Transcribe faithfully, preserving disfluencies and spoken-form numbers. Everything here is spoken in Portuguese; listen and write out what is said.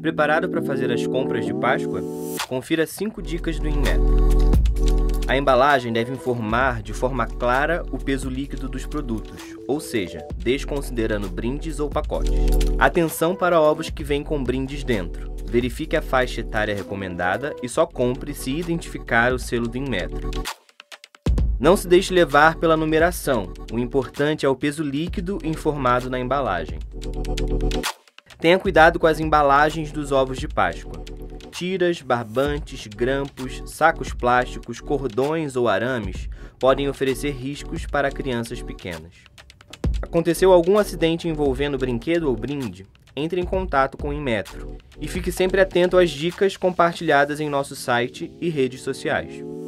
Preparado para fazer as compras de Páscoa? Confira cinco dicas do Inmetro. A embalagem deve informar de forma clara o peso líquido dos produtos, ou seja, desconsiderando brindes ou pacotes. Atenção para ovos que vêm com brindes dentro. Verifique a faixa etária recomendada e só compre se identificar o selo do Inmetro. Não se deixe levar pela numeração, o importante é o peso líquido informado na embalagem. Tenha cuidado com as embalagens dos ovos de Páscoa. Tiras, barbantes, grampos, sacos plásticos, cordões ou arames podem oferecer riscos para crianças pequenas. Aconteceu algum acidente envolvendo brinquedo ou brinde? Entre em contato com o Inmetro e fique sempre atento às dicas compartilhadas em nosso site e redes sociais.